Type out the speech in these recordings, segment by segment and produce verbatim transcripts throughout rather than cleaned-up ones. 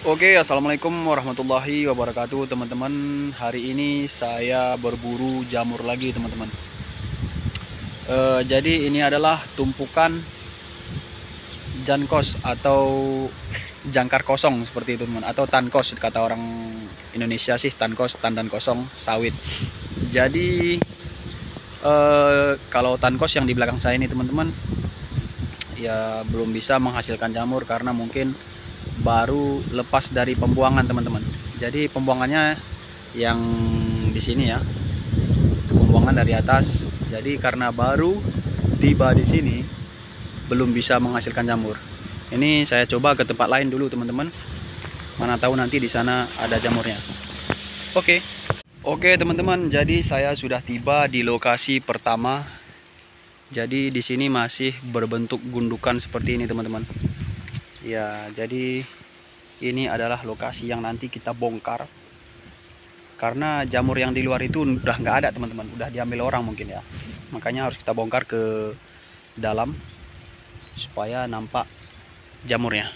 Oke, assalamualaikum warahmatullahi wabarakatuh, teman-teman. Hari ini saya berburu jamur lagi, teman-teman. E, jadi ini adalah tumpukan jankos atau jangkar kosong seperti itu, teman, atau tankos kata orang Indonesia sih, tankos, tandan kosong sawit. Jadi e, kalau tankos yang di belakang saya ini, teman-teman, ya belum bisa menghasilkan jamur karena mungkin baru lepas dari pembuangan, teman-teman. Jadi pembuangannya yang di sini ya, pembuangan dari atas. Jadi karena baru tiba di sini belum bisa menghasilkan jamur. Ini saya coba ke tempat lain dulu, teman-teman. Mana tahu nanti di sana ada jamurnya. Oke. Oke, teman-teman. Jadi saya sudah tiba di lokasi pertama. Jadi di sini masih berbentuk gundukan seperti ini, teman-teman. Ya, jadi ini adalah lokasi yang nanti kita bongkar. Karena jamur yang di luar itu udah nggak ada, teman-teman. Udah diambil orang mungkin ya. Makanya harus kita bongkar ke dalam supaya nampak jamurnya.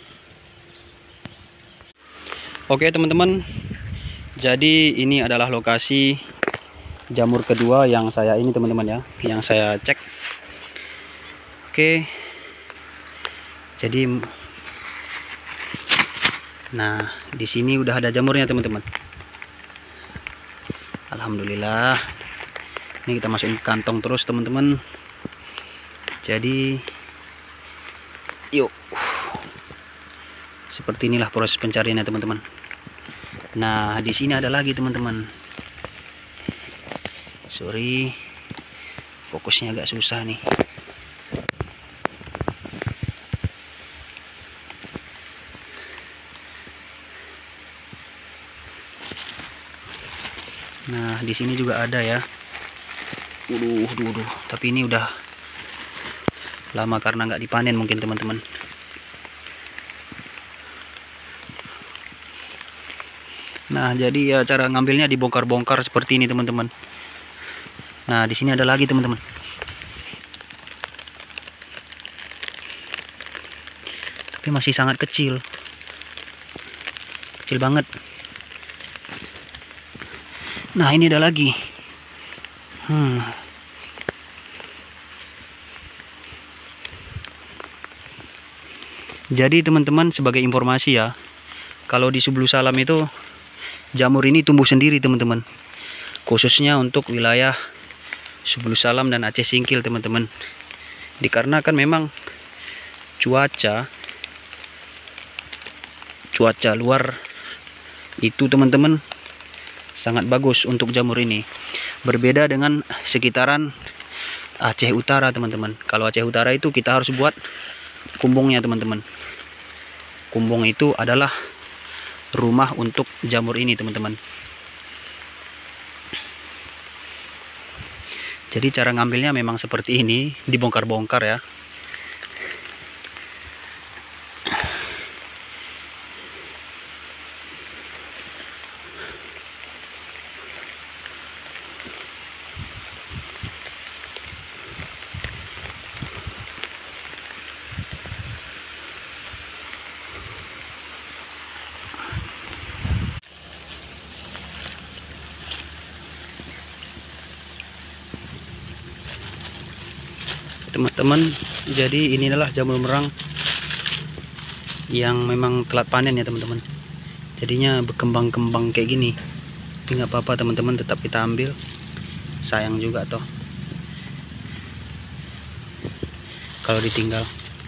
Oke, teman-teman. Jadi ini adalah lokasi jamur kedua yang saya ini, teman-teman ya, yang saya cek. Oke. Jadi nah, di sini udah ada jamurnya, teman-teman. Alhamdulillah. Ini kita masukin ke kantong terus, teman-teman. Jadi, yuk. Seperti inilah proses pencariannya, teman-teman. Nah, di sini ada lagi, teman-teman. Sorry, fokusnya agak susah nih. Nah, di sini juga ada ya. Uduh, uduh, uduh. Tapi ini udah lama karena nggak dipanen mungkin, teman-teman. Nah, jadi ya cara ngambilnya dibongkar-bongkar seperti ini, teman-teman. Nah, di sini ada lagi, teman-teman. Tapi masih sangat kecil. Kecil banget. Nah, ini ada lagi. Hmm. Jadi teman-teman, sebagai informasi ya, kalau di Sublu Salam itu jamur ini tumbuh sendiri, teman-teman. Khususnya untuk wilayah Sublu Salam dan Aceh Singkil, teman-teman. Dikarenakan memang cuaca cuaca luar itu, teman-teman, sangat bagus untuk jamur ini. Berbeda dengan sekitaran Aceh Utara, teman-teman. Kalau Aceh Utara itu kita harus buat kumbungnya, teman-teman. Kumbung itu adalah rumah untuk jamur ini, teman-teman. Jadi cara ngambilnya memang seperti ini, dibongkar-bongkar ya. Teman-teman, jadi ini adalah jamur merang yang memang telat panen ya, teman-teman. Jadinya berkembang-kembang kayak gini. Tapi nggak apa-apa, teman-teman, tetap kita ambil. Sayang juga toh kalau ditinggal.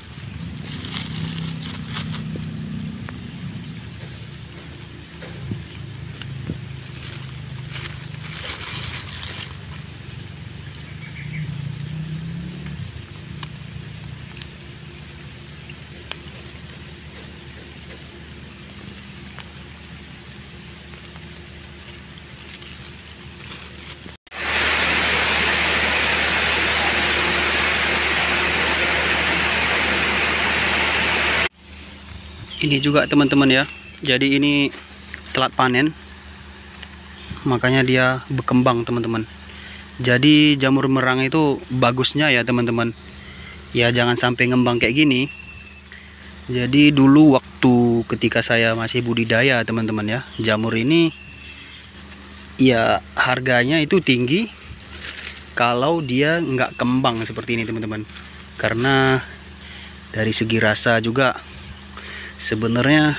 Ini juga, teman-teman ya. Jadi ini telat panen, makanya dia berkembang, teman-teman. Jadi jamur merang itu bagusnya ya, teman-teman, ya jangan sampai ngembang kayak gini. Jadi dulu waktu ketika saya masih budidaya teman-teman ya, jamur ini ya harganya itu tinggi kalau dia nggak kembang seperti ini teman-teman. Karena dari segi rasa juga sebenarnya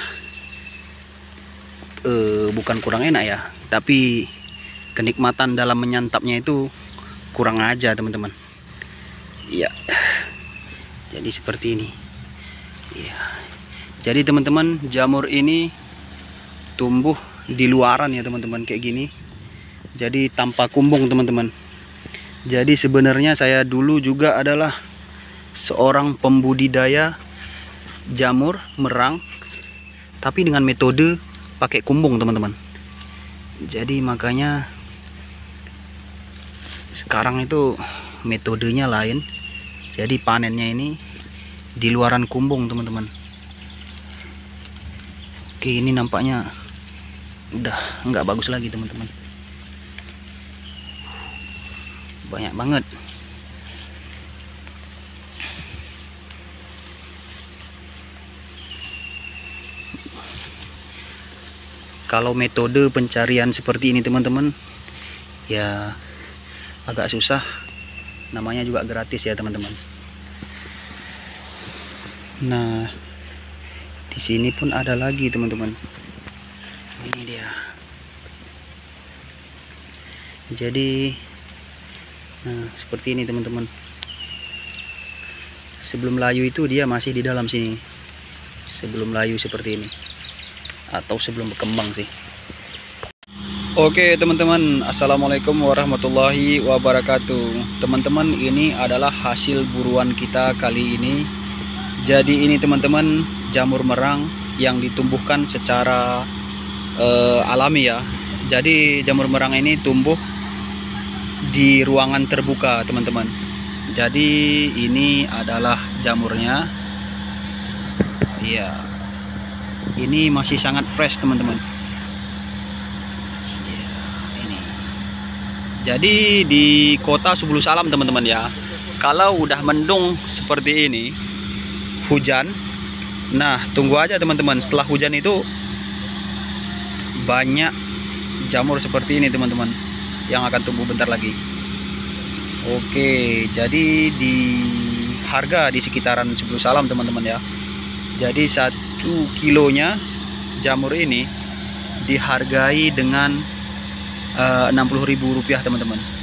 eh, bukan kurang enak ya, tapi kenikmatan dalam menyantapnya itu kurang aja teman-teman. Iya, jadi seperti ini. Iya, jadi teman-teman, jamur ini tumbuh di luaran ya teman-teman, kayak gini. Jadi tanpa kumbung teman-teman. Jadi sebenarnya saya dulu juga adalah seorang pembudidaya jamur merang, tapi dengan metode pakai kumbung teman-teman. Jadi makanya sekarang itu metodenya lain. Jadi panennya ini di luaran kumbung teman-teman. Oke, ini nampaknya udah nggak bagus lagi teman-teman. Banyak banget. Kalau metode pencarian seperti ini teman-teman ya agak susah, namanya juga gratis ya teman-teman. Nah, di sini pun ada lagi teman-teman. Ini dia. Jadi nah seperti ini teman-teman. Sebelum layu itu dia masih di dalam sini. Sebelum layu seperti ini, atau sebelum berkembang sih. Oke teman-teman, assalamualaikum warahmatullahi wabarakatuh. Teman-teman, ini adalah hasil buruan kita kali ini. Jadi ini teman-teman, jamur merang yang ditumbuhkan secara uh, alami ya. Jadi jamur merang ini tumbuh di ruangan terbuka teman-teman. Jadi ini adalah jamurnya. Iya, ini masih sangat fresh teman-teman. Ya, ini. Jadi di kota Subulu Salam teman-teman ya, kalau udah mendung seperti ini, hujan, nah tunggu aja teman-teman, setelah hujan itu banyak jamur seperti ini teman-teman yang akan tumbuh bentar lagi. Oke, jadi di harga di sekitaran Subulu Salam teman-teman ya. Jadi satu kilonya jamur ini dihargai dengan uh, enam puluh ribu rupiah teman-teman.